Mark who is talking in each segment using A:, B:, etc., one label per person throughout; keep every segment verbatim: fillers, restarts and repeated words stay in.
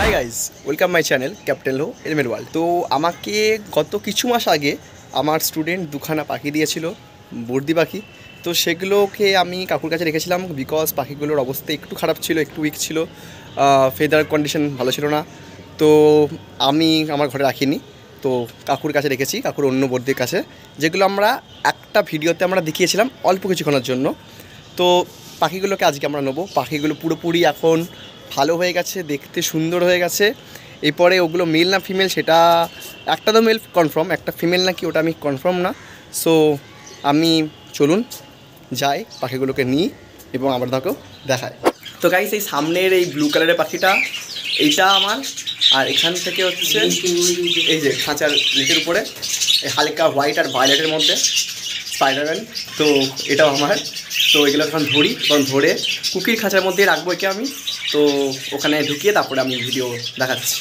A: High guys, welcome my channel captain low element world. তো আমাকে গত কিছু মাস আগে আমার স্টুডেন্ট দুখানা পাখি দিয়েছিল, বর্দি পাখি। তো সেগুলোকে আমি কাকুর কাছে রেখেছিলাম বিকজ পাখিগুলোর অবস্থা একটু খারাপ ছিল, একটু উইক ছিল, ফেদার কন্ডিশন ভালো ছিল না। তো আমি আমার ঘরে রাখিনি, তো কাকুর কাছে রেখেছি, কাকুর অন্য বর্দির কাছে, যেগুলো আমরা একটা ভিডিওতে আমরা দেখিয়েছিলাম অল্প কিছুক্ষণের জন্য। তো পাখিগুলোকে আজকে আমরা নেবো। পাখিগুলো পুরোপুরি এখন ভালো হয়ে গেছে, দেখতে সুন্দর হয়ে গেছে। এরপরে ওগুলো মেল না ফিমেল সেটা, একটা তো মেল কনফার্ম, একটা ফিমেল নাকি ওটা আমি কনফার্ম না। সো আমি চলুন যাই পাখিগুলোকে নিই এবং আবার তাকেও দেখায়। তো গাইস, এই সামনের এই ব্লু কালারের পাখিটা এইটা আমার, আর এখান থেকে হচ্ছে এই যে খাঁচার নেটের উপরে এই হালকা হোয়াইট আর ভায়োলেটের মধ্যে স্পাইডারম্যান, তো এটাও আমার। তো এগুলো এখন ধরি, কারণ ধরে কুকির খাঁচার মধ্যে রাখবো একে আমি। তো ওখানে ঢুকিয়ে তারপরে আমি ভিডিও দেখাচ্ছি।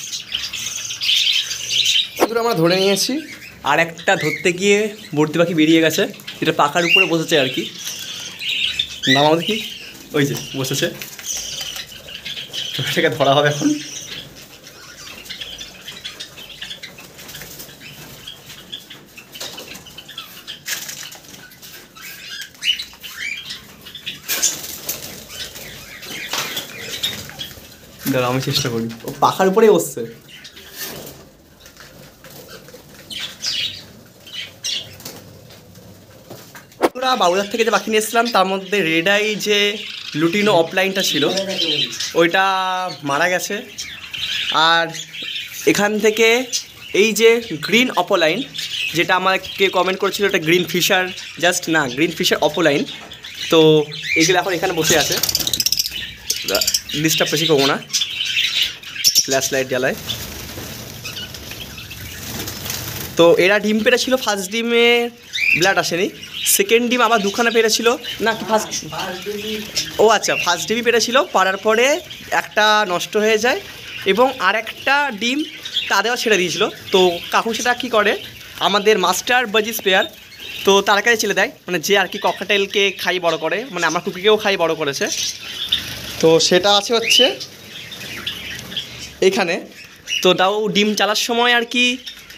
A: এগুলো আমরা ধরে নিয়েছি, আর একটা ধরতে গিয়ে বর্দি পাখি বেরিয়ে গেছে, যেটা পাখার উপরে বসেছে আর কি। নাম আমাদের কি, ওই যে বসেছে, সেটাকে ধরা হবে এখন। দাঁড়া, আমি চেষ্টা করি। ও পাখার উপরেই বসছে। আমরা বাবুদার থেকে যে পাখি নিয়ে এসেছিলাম তার মধ্যে রেড আই যে লুটিনো অফলাইনটা ছিল ওইটা মারা গেছে। আর এখান থেকে এই যে গ্রিন অপোলাইন, যেটা আমাকে কমেন্ট করেছিল এটা গ্রিন ফিশার, জাস্ট না গ্রিন ফিশার অপোলাইন। তো এগুলো এখন এখানে বসে আছে, ডিস্টার্ব বেশি করবো না, ফ্ল্যাশ লাইট জ্বালায়। তো এরা ডিম পেড়েছিল, ফার্স্ট ডিমে ব্লাড আসেনি, সেকেন্ড ডিম আবার দুখানা পেড়েছিল না কি ফার্স্ট, ও আচ্ছা ফার্স্ট ডিমই পেড়েছিল, পারার পরে একটা নষ্ট হয়ে যায় এবং আর একটা ডিম তাদেরও ছেড়ে দিয়েছিল। তো কাকু সেটা কী করে, আমাদের মাস্টার বাজি স্পেয়ার, তো তার কাছে ছেড়ে দেয়, মানে যে আর কি ককটেলকে খাই বড় করে, মানে আমার কুকিকেও খাই বড় করেছে। তো সেটা আছে হচ্ছে এইখানে। তো তাও ডিম চালার সময় আর কি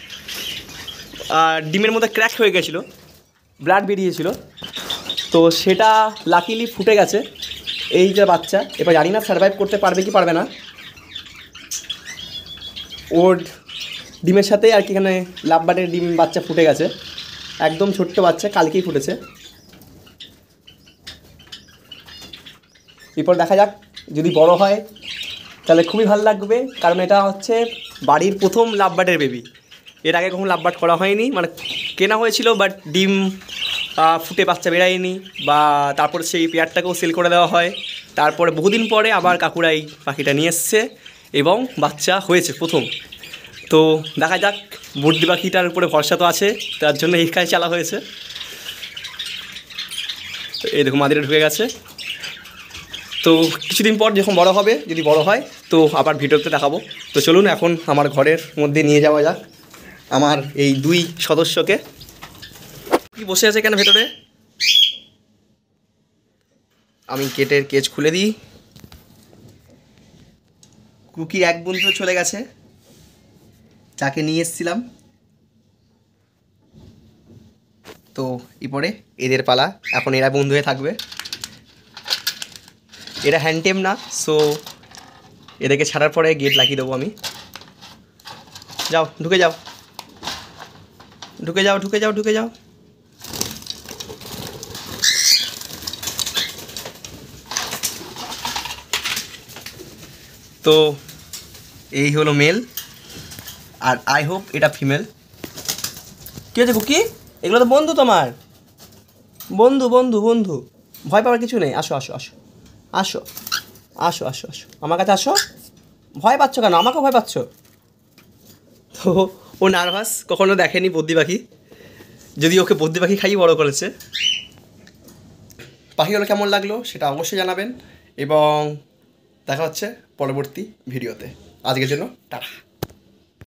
A: ডিমের মধ্যে ক্র্যাক হয়ে গেছিলো, ব্লাড বেরিয়েছিল, তো সেটা লাকিলি ফুটে গেছে। এই যে বাচ্চা, এবার জানি না সারভাইভ করতে পারবে কি পারবে না, ওর ডিমের সাথে আর কি এখানে লাভবার্ডের ডিম বাচ্চা ফুটে গেছে, একদম ছোট্ট বাচ্চা, কালকেই ফুটেছে। এরপর দেখা যাক, যদি বড় হয় তাহলে খুবই ভালো লাগবে, কারণ এটা হচ্ছে বাড়ির প্রথম লাভবার্ডের বেবি। এর আগে কখনো লাভবার্ড করা হয়নি, মানে কেনা হয়েছিল বাট ডিম ফুটে বাচ্চা বেরায়নি, বা তারপর সেই পেয়ারটাকেও সেল করে দেওয়া হয়। তারপরে বহুদিন পরে আবার কাকুরা এই পাখিটা নিয়ে এসছে এবং বাচ্চা হয়েছে প্রথম। তো দেখা যাক, বর্দি পাখিটার উপরে ভরসা তো আছে, তার জন্য এই কাজ চালা হয়েছে। এই দেখো মাদিরে ঢুকে গেছে। তো কিছুদিন পর যখন বড় হবে, যদি বড় হয় তো আবার ভিডিওতে দেখাবো। তো চলুন এখন আমার ঘরের মধ্যে নিয়ে যাওয়া যাক আমার এই দুই সদস্যকে। কি বসে আছে কেন ভেতরে, আমি গেটের কেজ খুলে দিই। কুকির এক বন্ধু চলে গেছে, যাকে নিয়ে এসেছিলাম। তো এরপরে এদের পালা, এখন এরা বন্ধু হয়ে থাকবে। এরা হ্যান্ডটেম না, সো এদেরকে ছাড়ার পরে গেট লাগিয়ে দেবো আমি। যাও ঢুকে যাও, ঢুকে যাও ঢুকে যাও ঢুকে যাও। তো এই হলো মেল, আর আই হোপ এটা ফিমেল। কী হয়েছে কুকি, এগুলো তো বন্ধু তোমার, বন্ধু বন্ধু বন্ধু, ভয় পাওয়ার কিছু নেই। আসো আসো আসো আসো আসো আসো আসো আমার কাছে আসো। ভয় পাচ্ছ কেন, আমাকেও ভয় পাচ্ছ? তো ও নার্ভাস, কখনো দেখেনি বদ্দি পাখি, যদি ওকে বদ্দি পাখি খাইয়ে বড় করেছে। পাখিগুলো কেমন লাগলো সেটা অবশ্যই জানাবেন এবং দেখা হচ্ছে পরবর্তী ভিডিওতে। আজকের জন্য টাটা।